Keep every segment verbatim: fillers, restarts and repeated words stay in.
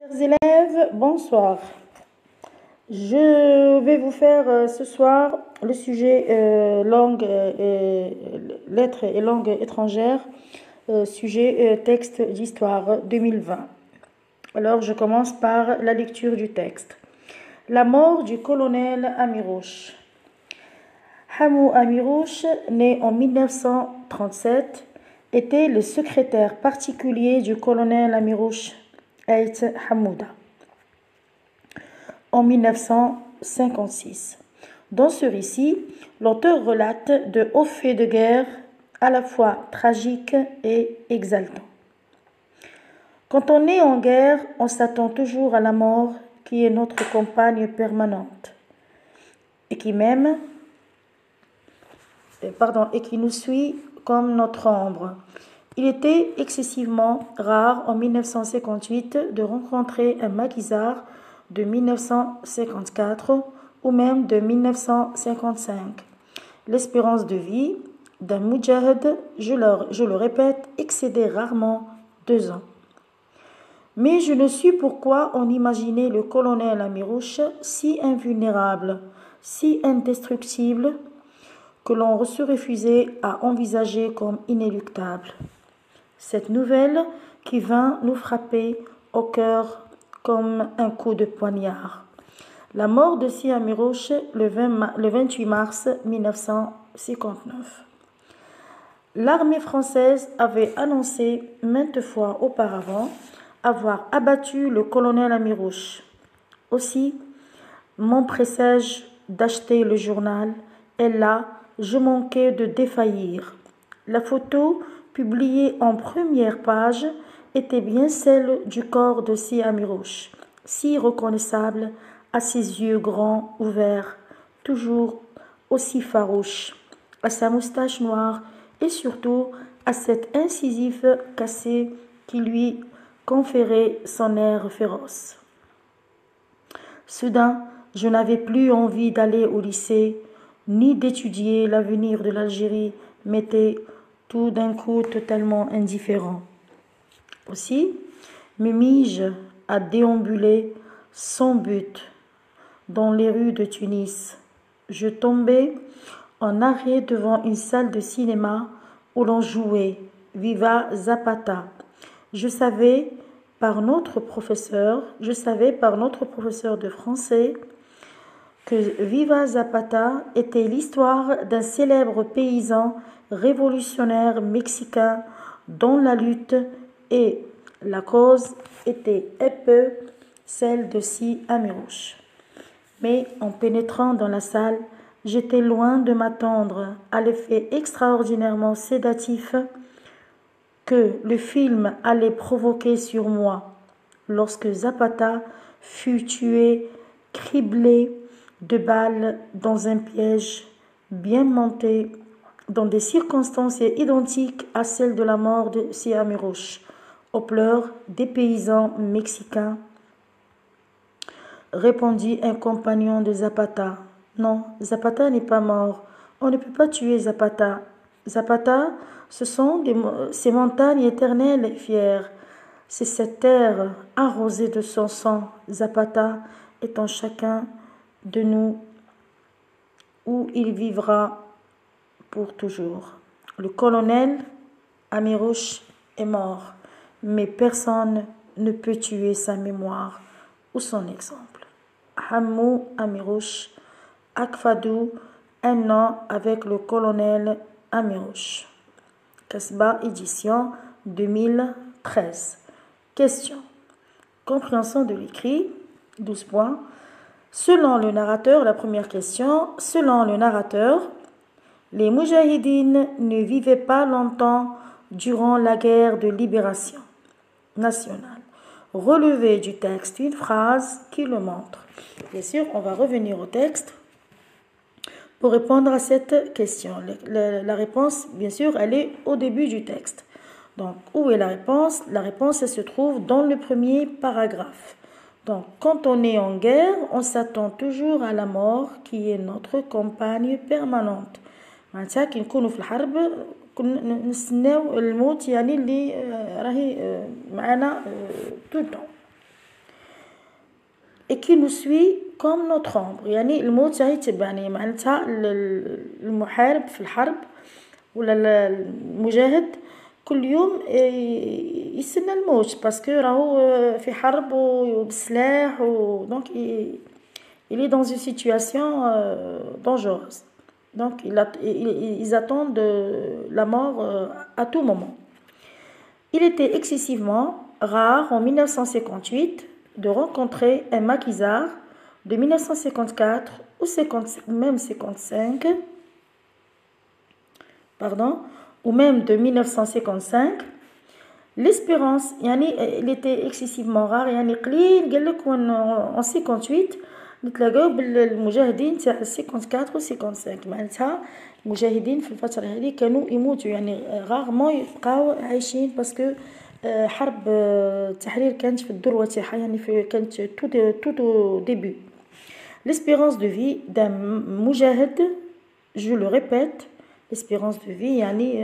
Élèves, bonsoir. Je vais vous faire euh, ce soir le sujet euh, langue, euh, lettres et langues étrangères, euh, sujet euh, texte d'histoire deux mille vingt. Alors je commence par la lecture du texte. La mort du colonel Amirouche. Hamou Amirouche, né en mille neuf cent trente-sept, était le secrétaire particulier du colonel Amirouche Ait Hamouda en mille neuf cent cinquante-six. Dans ce récit, l'auteur relate de hauts faits de guerre à la fois tragiques et exaltants. Quand on est en guerre, on s'attend toujours à la mort qui est notre compagne permanente et qui m'aime, pardon, et qui nous suit comme notre ombre. Il était excessivement rare en mille neuf cent cinquante-huit de rencontrer un maquisard de mille neuf cent cinquante-quatre ou même de mille neuf cent cinquante-cinq. L'espérance de vie d'un moudjahid, je le, je le répète, excédait rarement deux ans. Mais je ne sais pourquoi on imaginait le colonel Amirouche si invulnérable, si indestructible, que l'on se refusait à envisager comme inéluctable. Cette nouvelle qui vint nous frapper au cœur comme un coup de poignard. La mort de Si Amirouche le, le vingt-huit mars mille neuf cent cinquante-neuf. L'armée française avait annoncé maintes fois auparavant avoir abattu le colonel Amirouche. Aussi, m'empressai-je d'acheter le journal et là, je manquais de défaillir. La photo publiée en première page était bien celle du corps de Si Amirouche, si reconnaissable à ses yeux grands ouverts, toujours aussi farouche, à sa moustache noire et surtout à cette incisive cassée qui lui conférait son air féroce. Soudain, je n'avais plus envie d'aller au lycée, ni d'étudier l'avenir de l'Algérie, m'était tout d'un coup totalement indifférent. Aussi, me mis-je à déambuler sans but dans les rues de Tunis. Je tombais en arrêt devant une salle de cinéma où l'on jouait Viva Zapata. Je savais par notre professeur, je savais par notre professeur de français que Viva Zapata était l'histoire d'un célèbre paysan révolutionnaire mexicain dont la lutte et la cause était un peu celle de Si Amirouche. Mais en pénétrant dans la salle, j'étais loin de m'attendre à l'effet extraordinairement sédatif que le film allait provoquer sur moi lorsque Zapata fut tué, criblé de balles dans un piège bien monté dans des circonstances identiques à celles de la mort de Si Amirouche, aux pleurs des paysans mexicains, répondit un compagnon de Zapata. Non, Zapata n'est pas mort. On ne peut pas tuer Zapata. Zapata, ce sont des, ces montagnes éternelles et fières. C'est cette terre arrosée de son sang. Zapata est en chacun de nous où il vivra pour toujours. Le colonel Amirouche est mort, mais personne ne peut tuer sa mémoire ou son exemple. Hamou Amirouche, Akfadou, un an avec le colonel Amirouche. Kasba, édition deux mille treize. Question. Compréhension de l'écrit, douze points. Selon le narrateur, la première question, selon le narrateur, les Moudjahidines ne vivaient pas longtemps durant la guerre de libération nationale. Relevez du texte une phrase qui le montre. Bien sûr, on va revenir au texte pour répondre à cette question. La, la réponse, bien sûr, elle est au début du texte. Donc, où est la réponse? La réponse, elle se trouve dans le premier paragraphe. Donc, quand on est en guerre, on s'attend toujours à la mort qui est notre compagne permanente. معناتها كي نكونوا في الحرب نستناو الموت يعني اللي راهي معنا tout le temps. et qui nous suit comme notre ombre. يعني الموت راهي تبعني معناتها المحارب في الحرب ولا المجاهد كل يوم يستنى الموت باسكو راهو في حرب وبالسلاح و دونك il est dans une situation euh, dangereuse. Donc il a, ils, ils attendent la mort euh, à tout moment. Il était excessivement rare en mille neuf cent cinquante-huit de rencontrer un maquisard de mille neuf cent cinquante-quatre ou cinquante, même cinquante-cinq, pardon, ou même de mille neuf cent cinquante-cinq. L'espérance, yani, il était excessivement rare, يعني قليل قال لك en cinquante-huit نتلاقاو بالمجاهدين تاع cinquante-quatre و cinquante-cinq معناتها المجاهدين في الفترة هذه كانوا يموتوا يعني rarement يبقاو عايشين باسكو حرب التحرير كانت في الذروة تاعها يعني في كانت tout tout au début. L'espérance de vie d'un مجاهد, je le répète, l'espérance de vie يعني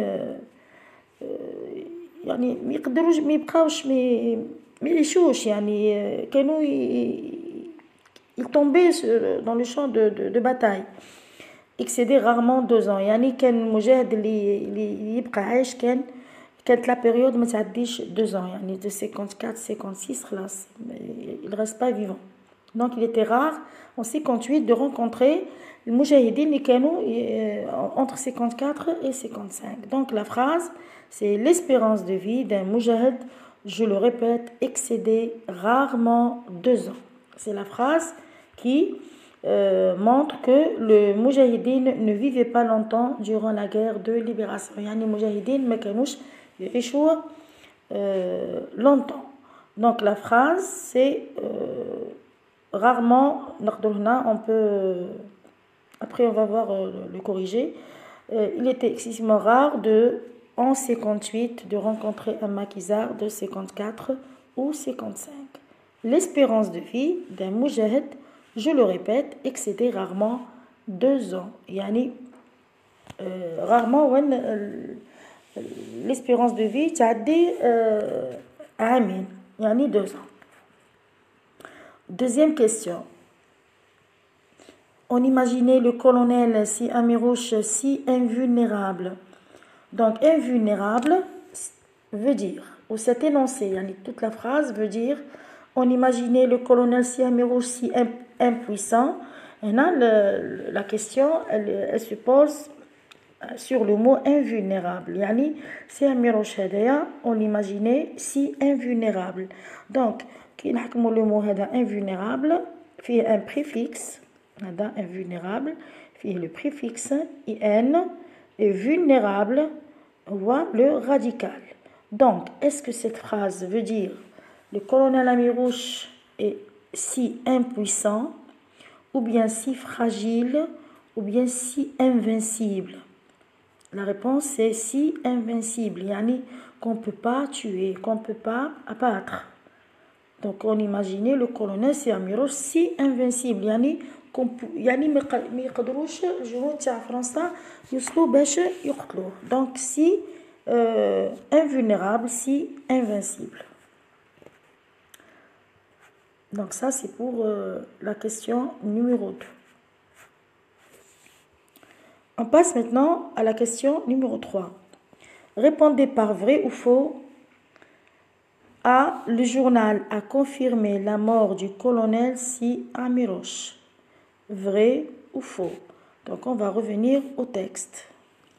يعني ما يقدروش ما يبقاوش ما يعيشوش يعني كانوا ils tombaient dans le champ de, de, de bataille excédait rarement deux ans يعني كان المجاهد اللي اللي يبقى عايش كان كانت لا période ما تعديش deux ans يعني de cinquante-quatre cinquante-six خلاص il reste pas vivant. Donc il était rare en cinquante-huit de rencontrer المجاهدين اللي كانوا entre cinquante-quatre et cinquante-cinq. Donc la phrase c'est l'espérance de vie d'un mujahid, je le répète, excédait rarement deux ans. C'est la phrase qui euh, montre que le mujahidin ne vivait pas longtemps durant la guerre de libération. Yani mujahidin ما كانوش يعيشوا euh, longtemps. Donc la phrase c'est euh, rarement on peut après on va voir euh, le corriger. Euh, il était excessivement rare de en cinquante-huit de rencontrer un maquisard de cinquante-quatre ou cinquante-cinq. L'espérance de vie d'un mujahid, je le répète, excédait rarement deux ans. Yani, euh, rarement, when, euh, l'espérance de vie, تعدي عامين, yani deux ans. Deuxième question. On imaginait le colonel si Amirouche si invulnérable. Donc invulnérable veut dire, ou cet énoncé, yani toute la phrase veut dire, on imaginait le colonel si Amirouche si impuissant. Et là, le, la question, elle, elle se pose sur le mot invulnérable. Yani, si Amirouche hadaya, on l'imaginait si invulnérable. Donc, qui نحكموا le mot هذا invulnérable, fait un préfixe, هذا invulnérable, fait le préfixe in, et vulnérable, voit le radical. Donc, est-ce que cette phrase veut dire le colonel Amirouche est si impuissant, ou bien si fragile, ou bien si invincible? La réponse c'est si invincible, yani qu'on ne peut pas tuer, qu'on ne peut pas abattre. Donc on imaginait le colonel si Amirouche si invincible, yani يعني ما يقدروش الجنود تاع فرنسا يوصلوا باش يقتلوه. Donc si euh, invulnérable, si invincible. Donc ça c'est pour euh, la question numéro deux. On passe maintenant à la question numéro trois. Répondez par vrai ou faux. A. Le journal a confirmé la mort du colonel si Amirouche. Vrai ou faux? Donc on va revenir au texte.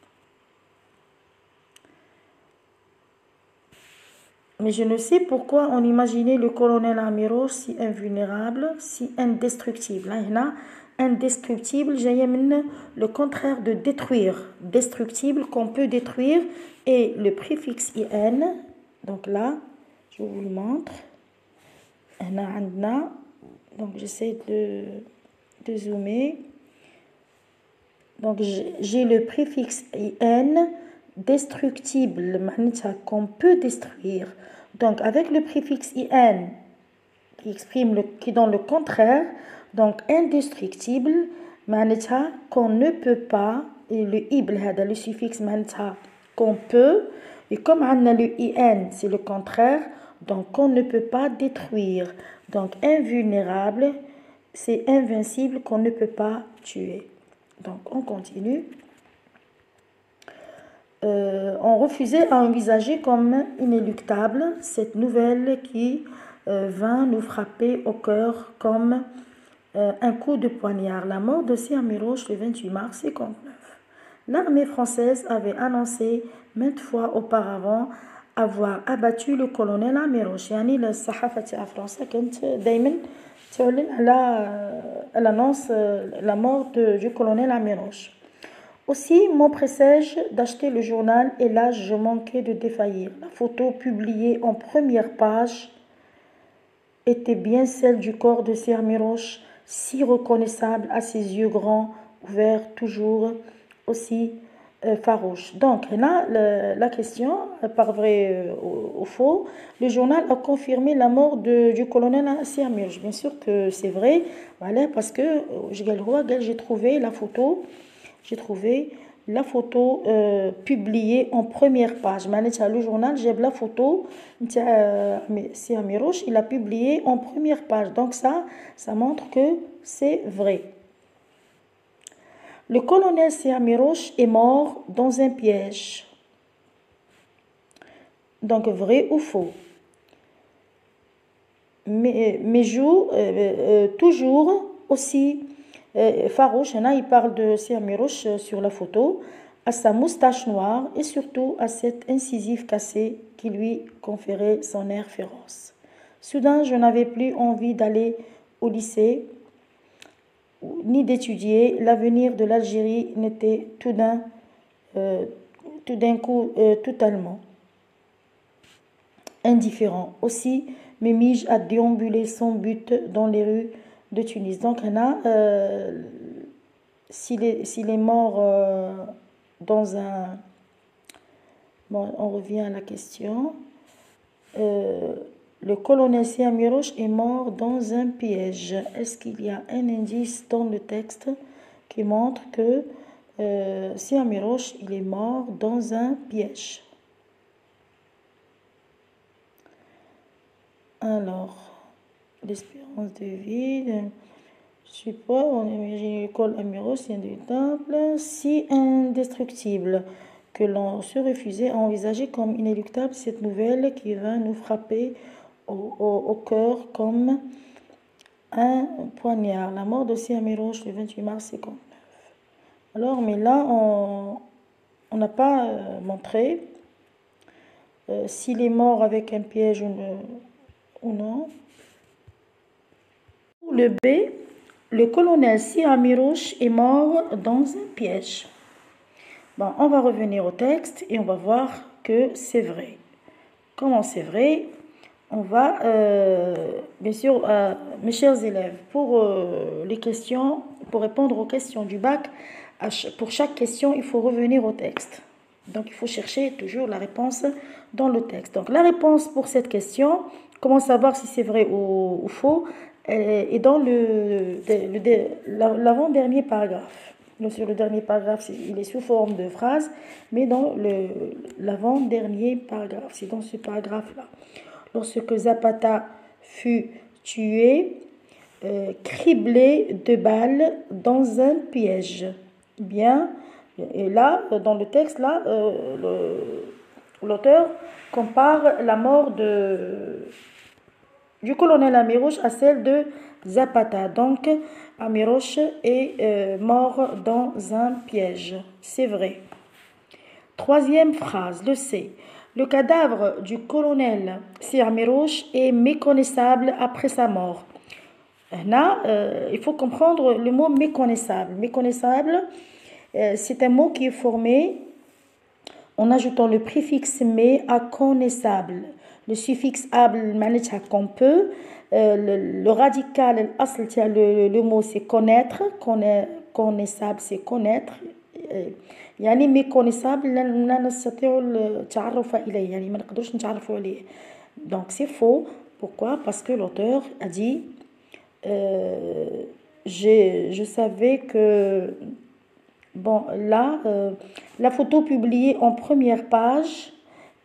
Mais je ne sais pourquoi on imaginait le colonel Amirouche si invulnérable, si indestructible. Là, indestructible, j'ai le contraire de détruire. Destructible qu'on peut détruire et le préfixe in. Donc là, je vous le montre. Donc j'essaie de de zoomer. Donc j'ai le préfixe in, destructible, qu'on peut détruire. Donc avec le préfixe in qui exprime le, qui donne le contraire, donc indestructible, qu'on ne peut pas, et le ibl, le suffixe qu'on peut, et comme on a le in, c'est le contraire, donc on ne peut pas détruire. Donc, invulnérable, c'est invincible qu'on ne peut pas tuer. Donc, on continue. Euh, on refusait à envisager comme inéluctable cette nouvelle qui euh, vint nous frapper au cœur comme euh, un coup de poignard. La mort de Siamiroche le vingt-huit mars cinquante-neuf. L'armée française avait annoncé maintes fois auparavant avoir abattu le colonel Amiroche. يعني الصحافة تاع فرنسا كانت دايما تعلن على elle annonce la mort de, du colonel Amiroche. Aussi m'empressai-je d'acheter le journal et là je manquais de défaillir. La photo publiée en première page était bien celle du corps de Siamiroche, si reconnaissable à ses yeux grands, ouverts, toujours aussi euh, farouches. Donc là, le, la question, par vrai euh, ou, ou faux, le journal a confirmé la mort de, du colonel Siamiroche. Bien sûr que c'est vrai, voilà, parce que j'ai trouvé la photo. J'ai trouvé la photo euh, publiée en première page. Le journal, j'ai la photo, c'est Amiroche, il a publié en première page. Donc ça, ça montre que c'est vrai. Le colonel Siamiroche est mort dans un piège. Donc vrai ou faux? Mais, mais joue euh, euh, toujours aussi euh, farouche. Là, il parle de Siamiroche sur la photo, à sa moustache noire et surtout à cette incisive cassée qui lui conférait son air féroce. Soudain, je n'avais plus envie d'aller au lycée ni d'étudier. L'avenir de l'Algérie n'était tout d'un euh, tout d'un coup euh, totalement indifférent. Aussi me mis-je à déambuler sans but dans les rues de Tunis. Donc, Anna, euh, s'il est, s'il est mort euh, dans un... Bon, on revient à la question. Euh, le colonel Siamiroche est mort dans un piège. Est-ce qu'il y a un indice dans le texte qui montre que euh, Siamiroche, il est mort dans un piège? Alors, l'espérance de vie, je ne sais pas, on imagine l'école Amiroche, c'est indéluctable, si indestructible, que l'on se refusait à envisager comme inéluctable cette nouvelle qui va nous frapper au, au, au cœur comme un poignard. La mort de Siamiroche le vingt-huit mars cinquante-neuf. Alors, mais là, on n'a pas euh, montré euh, s'il est mort avec un piège ou, ne, ou non. Le B, le colonel Siamiroche est mort dans un piège. Bon, on va revenir au texte et on va voir que c'est vrai. Comment c'est vrai? On va, euh, bien sûr, euh, mes chers élèves, pour euh, les questions, pour répondre aux questions du bac, ch pour chaque question, il faut revenir au texte. Donc, il faut chercher toujours la réponse dans le texte. Donc, la réponse pour cette question, comment savoir si c'est vrai ou, ou faux, est dans le, le, le, l'avant-dernier paragraphe. Donc, sur le dernier paragraphe, il est sous forme de phrase, mais dans l'avant-dernier paragraphe, c'est dans ce paragraphe-là. Lorsque Zapata fut tué, euh, criblé de balles dans un piège. Bien, et là, dans le texte, là, euh, l'auteur compare la mort de, du colonel Amiroche à celle de Zapata. Donc, Amiroche est euh, mort dans un piège. C'est vrai. Troisième phrase, le C. Le cadavre du colonel Siamiroche est méconnaissable après sa mort. Là, euh, il faut comprendre le mot méconnaissable. Méconnaissable, euh, c'est un mot qui est formé en ajoutant le préfixe mais à connaissable. Le suffixe able, qu'on peut. Euh, le, le radical, le, le, le mot c'est connaître. Connaît, connaissable, c'est connaître. Euh, يعني méconnaissable لا نستطيع التعرف إليه يعني ما نقدرش نتعرفوا عليه. Donc c'est faux. Pourquoi? Parce que l'auteur a dit euh, je savais que bon là euh, la photo publiée en première page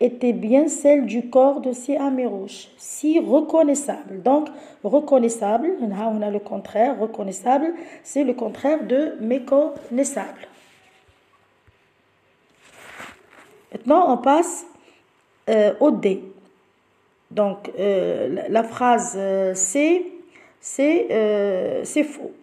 était bien celle du corps de ces Amirouche, si reconnaissable. Donc, reconnaissable, on a le contraire, reconnaissable, c'est le contraire de méconnaissable. Maintenant, on passe euh, au D. Donc, euh, la, la phrase euh, c'est c'est euh, faux.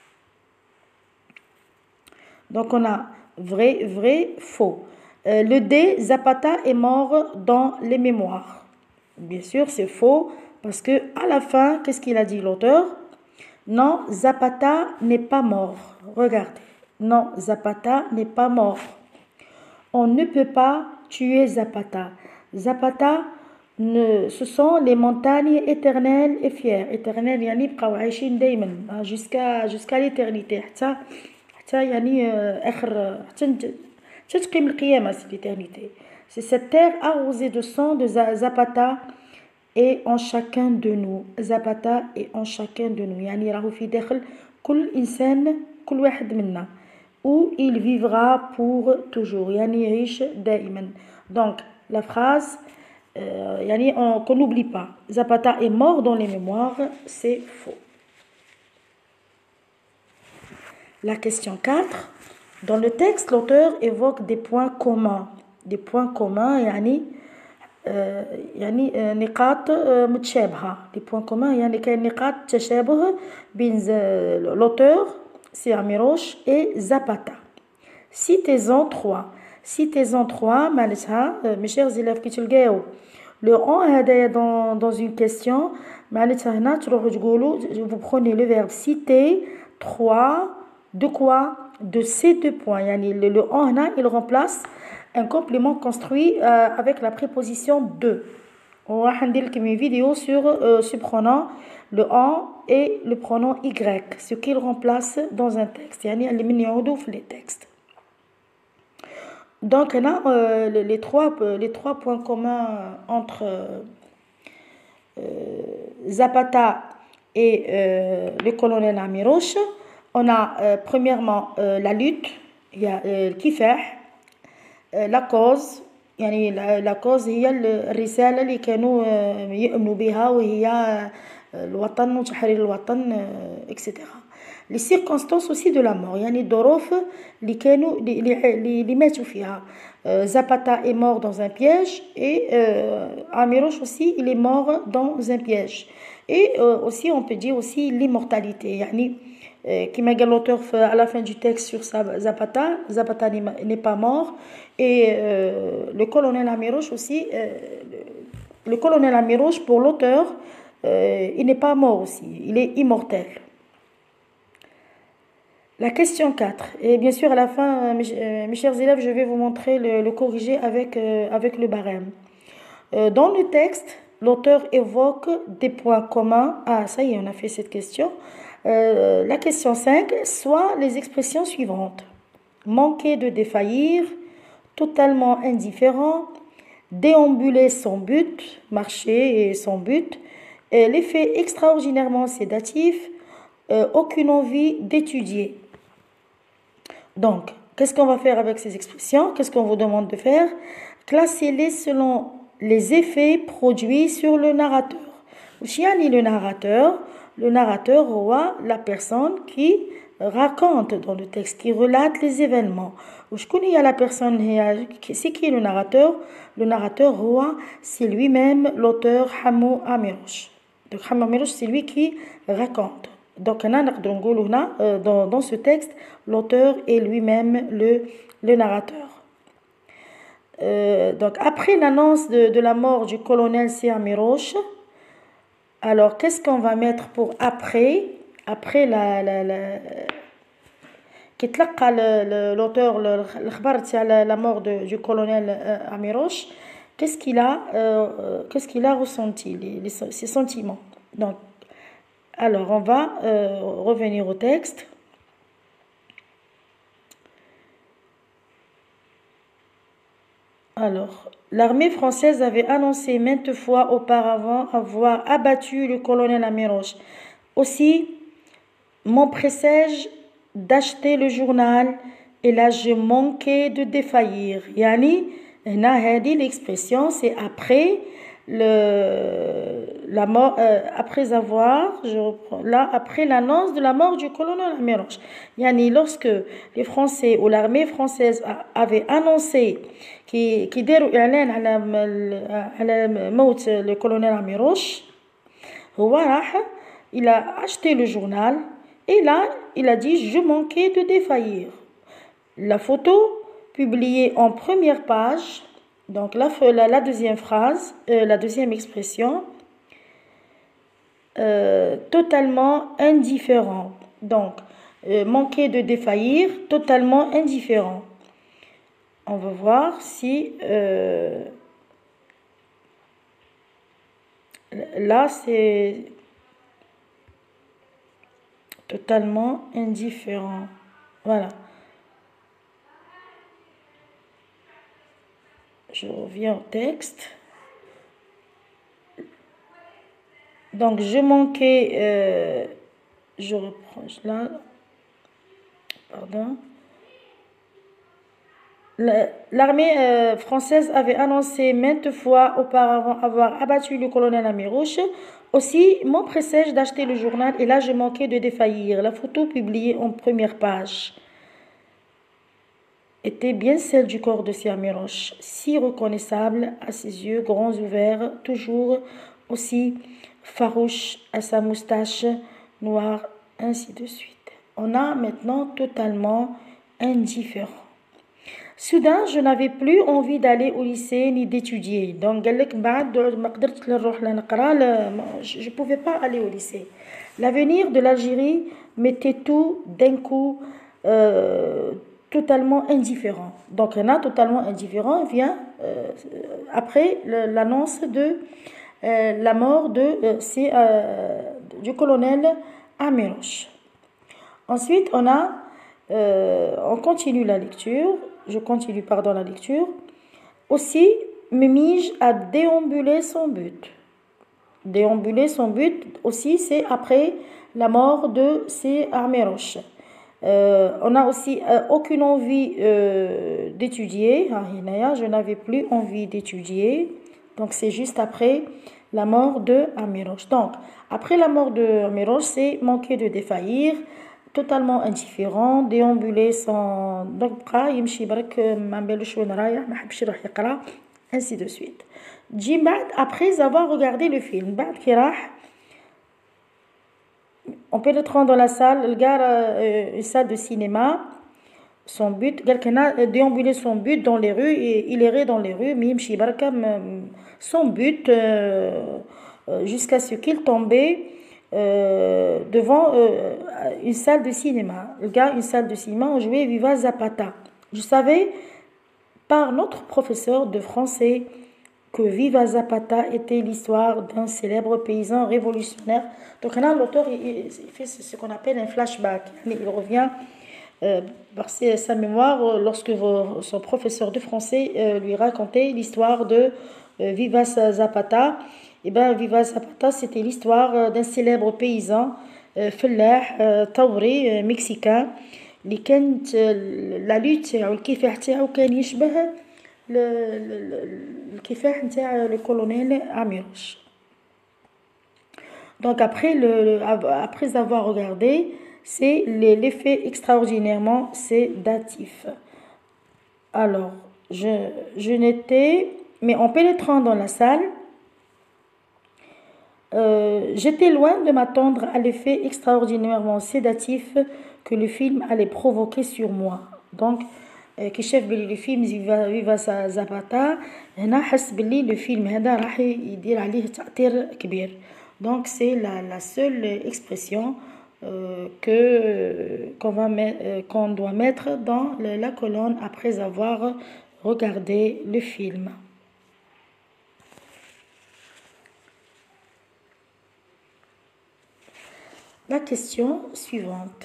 Donc, on a vrai, vrai, faux. Euh, le D, Zapata est mort dans les mémoires. Bien sûr, c'est faux parce que à la fin, qu'est-ce qu'il a dit l'auteur? Non, Zapata n'est pas mort. Regardez. Non, Zapata n'est pas mort. On ne peut pas tuer Zapata. Zapata, ne, ce sont les montagnes éternelles et fières. Éternelles, yani bqaw عايشين دايما jusqu'à jusqu'à l'éternité. حتى حتى يعني آخر حتى تقيم القيامة, c'est l'éternité. C'est cette terre arrosée de sang de Zapata et en chacun de nous. Zapata et en chacun de nous. يعني راهو في داخل كل إنسان كل واحد منا. Où il vivra pour toujours. يعني يعيش دائما. Donc la phrase euh, يعني on, qu'on n'oublie pas. Zapata est mort dans les mémoires, c'est faux. La question quatre. Dans le texte, l'auteur évoque des points communs. Des points communs, يعني euh, يعني نقاط متشابهة. Des points communs, يعني كاين نقاط تشابه بين l'auteur, c'est Amirouche, et Zapata. Citez-en trois. Citez-en trois, معناتها mes chers élèves كي تلقاو le en هذايا dans, dans une question, معناتها هنا تروحوا تقولوا vous prenez le verbe citer trois de quoi? De ces deux points. Yani le, le en هنا il remplace un complément construit euh, avec la préposition de. On va faire une vidéo sur euh, ce pronom le en et le pronom y, ce qu'il remplace dans un texte. Yani les textes. Donc là, euh, les, les, trois, les trois points communs entre euh, Zapata et euh, le colonel Amirouche, on a euh, premièrement euh, la lutte, il y a le kifah, euh, la cause, يعني la cause هي الرسالة اللي كانوا يؤمنوا بها وهي الوطن وتحرير الوطن et cetera. Les circonstances aussi de la mort, يعني الظروف اللي كانوا اللي ماتوا فيها. Zapata est mort dans un piège et euh, Amirouche aussi il est mort dans un piège. Et euh, aussi on peut dire aussi l'immortalité, يعني qui m'a dit l'auteur à la fin du texte sur Zapata, Zapata n'est pas mort et euh, le colonel Amirouche aussi, euh, le, le colonel Amirouche pour l'auteur, euh, il n'est pas mort aussi, il est immortel. La question quatre, et bien sûr à la fin, mes, mes chers élèves, je vais vous montrer le, le corrigé avec, euh, avec le barème. Euh, dans le texte, l'auteur évoque des points communs. Ah, ça y est, on a fait cette question. Euh, la question cinq, soit les expressions suivantes. Manquer de défaillir, totalement indifférent, déambuler sans but, marcher et sans but, l'effet extraordinairement sédatif, euh, aucune envie d'étudier. Donc, qu'est-ce qu'on va faire avec ces expressions? Qu'est-ce qu'on vous demande de faire? Classez-les selon les effets produits sur le narrateur. Chiani le narrateur. Le narrateur roi la personne qui raconte dans le texte, qui relate les événements. Je connais la personne, c'est qui le narrateur? Le narrateur roi, c'est lui-même l'auteur Hamou Amirouche. Donc Hamou Amirouche, c'est lui qui raconte. Donc dans, dans ce texte, l'auteur est lui-même le, le narrateur. Euh, donc après l'annonce de, de la mort du colonel C. Amirouche, alors, qu'est-ce qu'on va mettre pour après? Après la... la, la qui تلقى l'auteur الخبر تاع la mort de, du colonel euh, Amirouche, qu'est-ce qu'il a, euh, qu'est-ce qu'il a ressenti, les, les, ses sentiments. Donc, alors, on va euh, revenir au texte. Alors, l'armée française avait annoncé maintes fois auparavant avoir abattu le colonel Amirouche. Aussi, m'empressai-je d'acheter le journal et là je manquais de défaillir. Yani, هنا هذه l'expression c'est après le la mort euh, après avoir je reprends là après l'annonce de la mort du colonel Amiroche. Yani lorsque les Français ou l'armée française avait annoncé qui qui داروا إعلان على على موت le colonel Amiroche, هو راح il a acheté le journal et là il a dit je manquais de défaillir. La photo publiée en première page, donc la, la, la deuxième phrase, euh, la deuxième expression, euh, totalement indifférent. Donc, euh, manquer de défaillir, totalement indifférent. On va voir si... Euh, là, c'est totalement indifférent. Voilà. Je reviens au texte. Donc, je manquais... Euh, je reprends là. Pardon. L'armée euh, française avait annoncé maintes fois auparavant avoir abattu le colonel Amiroche. Aussi, m'empressai-je d'acheter le journal et là, je manquais de défaillir. La photo publiée en première page était bien celle du corps de ce Amiroche, si reconnaissable à ses yeux grands ouverts, toujours aussi farouche à sa moustache noire, ainsi de suite. On a maintenant totalement indifférent. Soudain, je n'avais plus envie d'aller au lycée ni d'étudier. Donc, je ne pouvais pas aller au lycée. L'avenir de l'Algérie m'était tout d'un coup euh, totalement indifférent. Donc, on a totalement indifférent vient euh, après l'annonce de euh, la mort de, euh, euh, du colonel Amiroche. Ensuite, on a, euh, on continue la lecture. Je continue pardon la lecture. Aussi, me mis-je à déambuler son but. Déambuler son but aussi, c'est après la mort de ces Amiroche. Euh, on n'a aussi euh, aucune envie euh, d'étudier. Je n'avais plus envie d'étudier. Donc, c'est juste après la mort de Amiroche. Donc, après la mort de Amiroche, c'est manquer de défaillir, totalement indifférent, déambuler sans... Donc, ainsi de suite. Après avoir regardé le film, on peut le prendre dans la salle, le gars, euh, une salle de cinéma, son but, quelqu'un a déambulé son but dans les rues, et il errait dans les rues, son but, euh, jusqu'à ce qu'il tombait euh, devant euh, une salle de cinéma. Le gars, une salle de cinéma, on jouait Viva Zapata. Je savais par notre professeur de français que Viva Zapata était l'histoire d'un célèbre paysan révolutionnaire. Donc là, l'auteur il, il fait ce qu'on appelle un flashback. Il revient euh, par sa mémoire lorsque son professeur de français euh, lui racontait l'histoire de euh, Viva Zapata. Et bien, Viva Zapata, c'était l'histoire d'un célèbre paysan فلاح طوري mexicain اللي كانت la lutte تاعو الكفاح تاعو كان يشبه الكفاح نتاع le colonel Amiroche. Donc après le après avoir regardé, c'est l'effet extraordinairement sédatif. Alors, je je n'étais mais en pénétrant dans la salle, Euh, j'étais loin de m'attendre à l'effet extraordinairement sédatif que le film allait provoquer sur moi. Donc, كشاف بلي le film Viva Zapata هنا حس بلي le film هذا راح يدير عليه تأثير كبير. Donc, c'est la, la seule expression euh, que qu'on va euh, qu'on doit mettre dans la, la colonne après avoir regardé le film. La question suivante.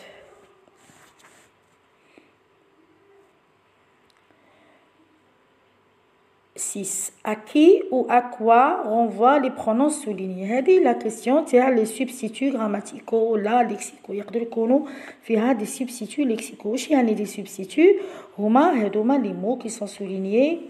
six. À qui ou à quoi renvoient les pronoms soulignés? هذه la question تاع les substituts grammaticaux لا lexicaux. يقدر يكونوا فيها des substituts lexicaux. واش يعني des substituts؟ هما هذوما les mots qui sont soulignés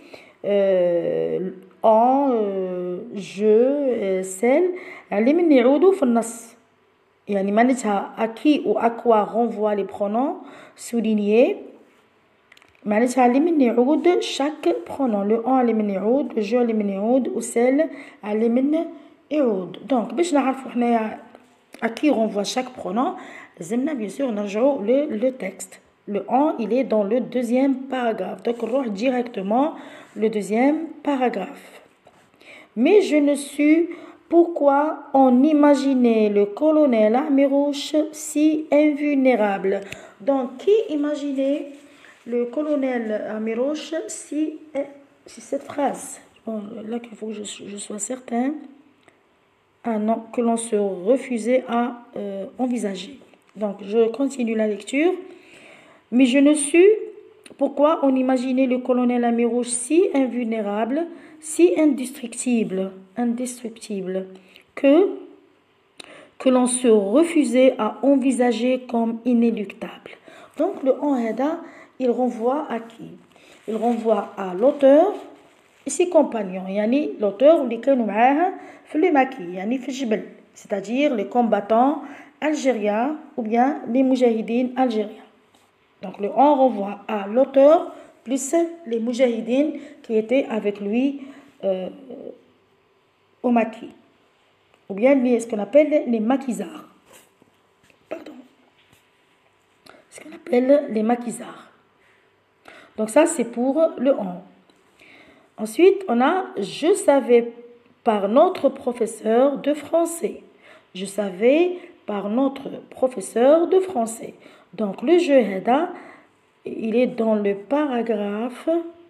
euh, en euh, je celle اللي من يعودوا في النص يعني معناتها à qui ou à quoi renvoient les pronoms soulignés معناتها اللي من يعود chaque pronom le en اللي من يعود le je اللي من يعود و celle اللي من يعود donc باش نعرفوا حنايا à qui renvoie chaque pronom لازمنا bien sûr نرجعوا le, le texte le en il est dans le deuxième paragraphe donc نروح directement le deuxième paragraphe mais je ne suis pourquoi on imaginait le colonel Amirouche si invulnérable donc qui imaginait le colonel Amirouche si, si cette phrase bon, là qu'il faut que je, je sois certain ah non, que l'on se refusait à euh, envisager donc je continue la lecture mais je ne suis pourquoi on imaginait le colonel Amirouche si invulnérable si indestructible indestructible que que l'on se refusait à envisager comme inéluctable donc le en hada il renvoie à qui il renvoie à l'auteur et ses compagnons يعني l'auteur اللي كانوا معاه في le maquis يعني في الجبل c'est-à-dire les combattants algériens ou bien les moujahidines algériens donc le en renvoie à l'auteur plus les moujahidines qui étaient avec lui euh, au maquis ou bien les, ce qu'on appelle les maquisards pardon ce qu'on appelle les maquisards donc ça c'est pour le en ensuite on a je savais par notre professeur de français je savais par notre professeur de français donc le je hada il est dans le paragraphe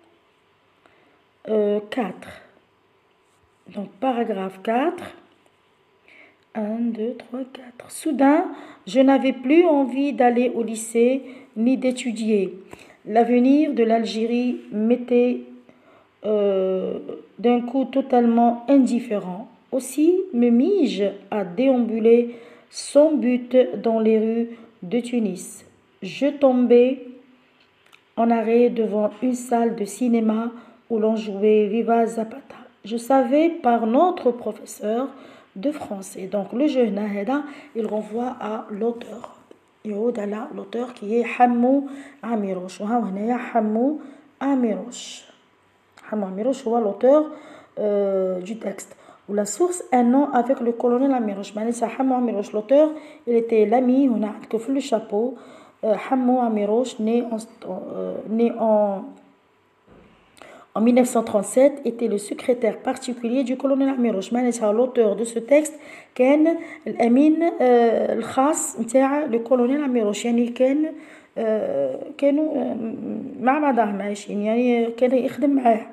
euh, quatre donc paragraphe quatre un, deux, trois, quatre soudain je n'avais plus envie d'aller au lycée ni d'étudier l'avenir de l'Algérie m'était euh, d'un coup totalement indifférent aussi me mis-je à déambuler sans but dans les rues de Tunis je tombais en arrêt devant une salle de cinéma où l'on jouait Viva Zapata je savais par notre professeur de français donc le je hada il renvoie à l'auteur يعود على l'auteur qui est حمو عميروش وها هنايا حمو عميروش حمو عميروش هو l'auteur euh, du texte ou la source un nom avec le colonel Amirouche معناتها حمو عميروش l'auteur il était l'ami هنا عندك في le chapeau حمو عميروش né en, euh, né en en mille neuf cent trente-sept était le secrétaire particulier du colonel Amirouche معناتها l'auteur de ce texte كان الامين الخاص نتاع le colonel Amirouche يعني كان كانوا مع بعضهم عايشين يعني كان يخدم معاه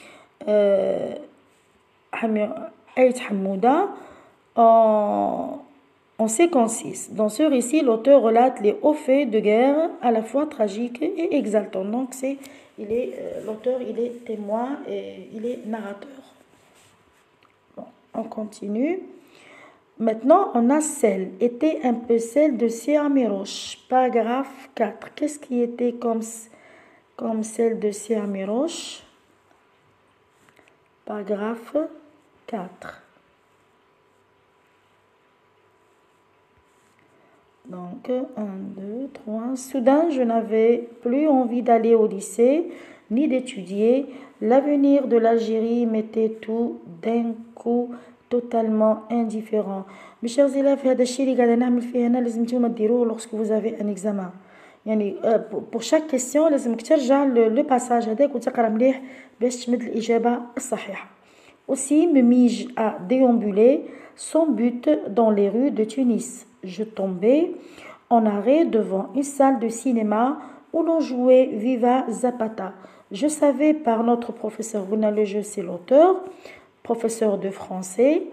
آية حمودة en cinquante-six. Dans ce récit, l'auteur relate les hauts faits de guerre à la fois tragiques et exaltants. Donc, c'est, il est, euh, l'auteur, il est témoin et il est narrateur. Bon, on continue. Maintenant, on a celle. Était un peu celle de Sia Amirouche. Paragraphe quatre. Qu'est-ce qui était comme, comme celle de Sia Amirouche? Paragraphe quatre. Donc, un, deux, trois. Soudain, je n'avais plus envie d'aller au lycée, ni d'étudier. L'avenir de l'Algérie m'était tout d'un coup totalement indifférent. Mes chers élèves, هذا الشيء اللي قاعدة نعمل فيه هنا لازم نتوما تديروه lorsque vous avez un examen. يعني pour chaque question لازمك ترجع le passage هذاك وتقرا مليح باش تمد الإجابة الصحيحة. Aussi me mis-je à déambuler sans but dans les rues de Tunis. Je tombais en arrêt devant une salle de cinéma où l'on jouait Viva Zapata. Je savais par notre professeur, Bouna le jeu c'est l'auteur, professeur de français,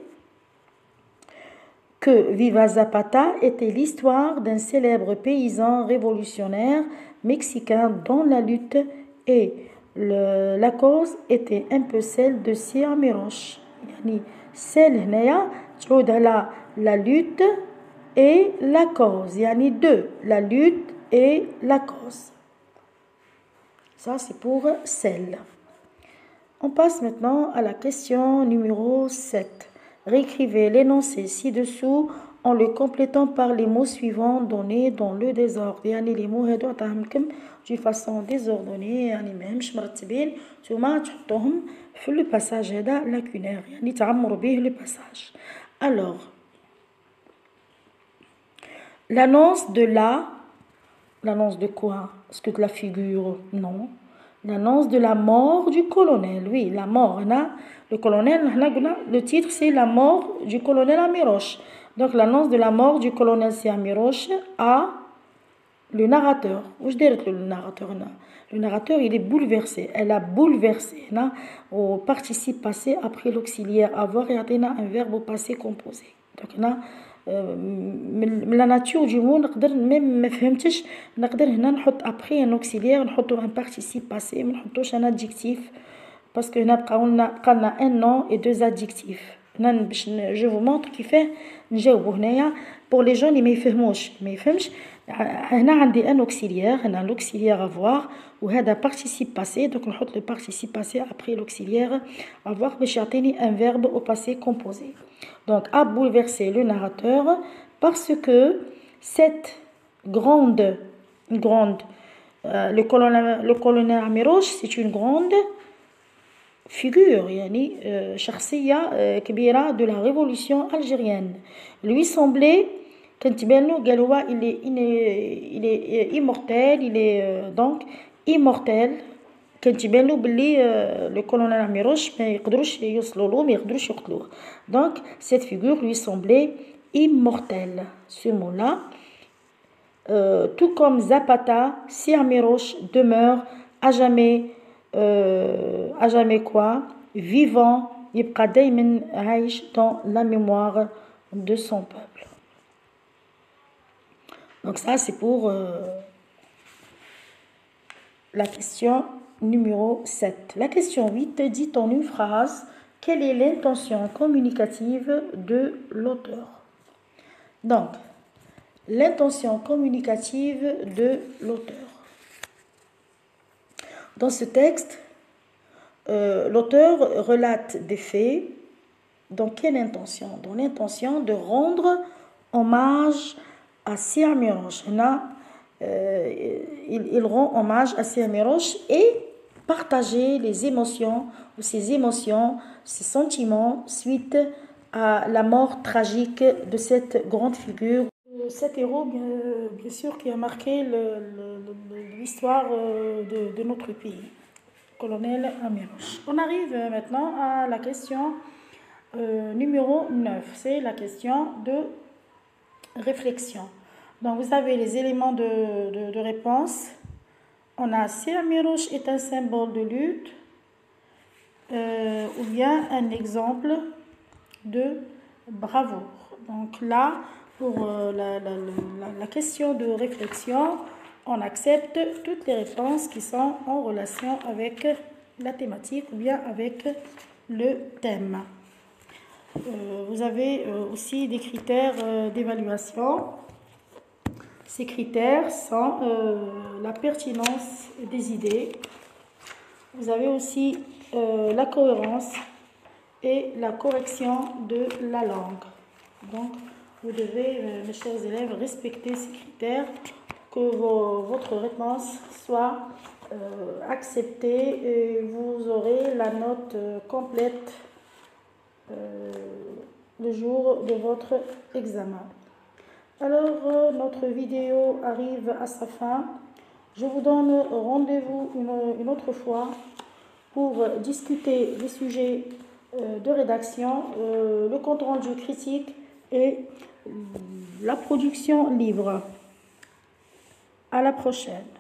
que Viva Zapata était l'histoire d'un célèbre paysan révolutionnaire mexicain dont la lutte et le, la cause était un peu celle de Sia Amirouche. Yani, celle هنايا تعود على la lutte et la cause. Yani deux, la lutte et la cause. Ça c'est pour celle. On passe maintenant à la question numéro sept. Réécrivez l'énoncé ci-dessous en le complétant par les mots suivants donnés dans le désordre. يعني les mots هادو عطاهمكم d'une façon désordonnée يعني ماهمش مرتبين نتوما تحطوهم في le passage هذا lacunaire يعني تعمروا به le passage. Alors l'annonce de la l'annonce de quoi? Est-ce que de la figure? Non. L'annonce de la mort du colonel. Oui, la mort. Le colonel, le titre c'est la mort du colonel Amiroche. Donc l'annonce de la mort du colonel c'est Amiroche à le narrateur. Où je dirais le narrateur? Le narrateur il est bouleversé. Elle a bouleversé. Au participe passé après l'auxiliaire avoir et atteint un verbe au passé composé. Donc là, من لا ناتور دو مو نقدر ميم ما فهمتش نقدر هنا نحط ابري ان اوكسيليير نحطو ان بارتيسيب باسي ما نحطوش ان ادجيكتيف باسكو هنا بقاو لنا بقى لنا ان نون اي دو ادجيكتيف هنا باش جو فو مونطر كيفاه نجاوبو هنايا بور لي جون اللي ما يفهموش ما يفهمش هنا عندي ان اوكسيليير هنا لوكسيليير افوار وهذا بارتيسيب باسي دونك نحط لو بارتيسيب باسي ابري لوكسيليير افوار باش يعطيني ان فيرب او باسي كومبوزي. Donc, a bouleversé le narrateur parce que cette grande, grande euh, le colonel, le colonel Amiroche, c'est une grande figure, yani, euh, شخصية euh, كبيرة de la révolution algérienne. Lui semblait, quand il est, il est, il est immortel, il est euh, donc immortel. كان تبان له بلي لو كولونيل عميروش ما يقدروش يوصلوا له ما يقدروش يقتلوه. Donc cette figure lui semblait immortelle. Ce mot-là euh, tout comme Zapata, si Amiroche demeure à jamais euh, à jamais quoi vivant يبقى دايما عايش dans la mémoire de son peuple. Donc ça c'est pour euh, la question numéro sept. La question huit dit en une phrase quelle est l'intention communicative de l'auteur. Donc, l'intention communicative de l'auteur. Dans ce texte, euh, l'auteur relate des faits. Dans quelle intention? Dans l'intention de rendre hommage à Sy Amiroche. Euh, il, il rend hommage à Sy Amiroche et partager les émotions ou ses émotions, ses sentiments suite à la mort tragique de cette grande figure. Cet héros, bien, bien sûr, qui a marqué l'histoire de, de notre pays, colonel Amiroche. On arrive maintenant à la question euh, numéro neuf. C'est la question de réflexion. Donc, vous avez les éléments de, de, de réponse. On a Sy Amiroche est un symbole de lutte euh, ou bien un exemple de bravoure. Donc là, pour euh, la, la, la, la question de réflexion, on accepte toutes les réponses qui sont en relation avec la thématique ou bien avec le thème. Euh, vous avez euh, aussi des critères euh, d'évaluation. Ces critères sont euh, la pertinence des idées. Vous avez aussi euh, la cohérence et la correction de la langue. Donc, vous devez, euh, mes chers élèves, respecter ces critères, que vos, votre réponse soit euh, acceptée et vous aurez la note euh, complète euh, le jour de votre examen. Alors, euh, notre vidéo arrive à sa fin. Je vous donne rendez-vous une, une autre fois pour discuter des sujets euh, de rédaction, euh, le compte rendu critique et la production livre. À la prochaine.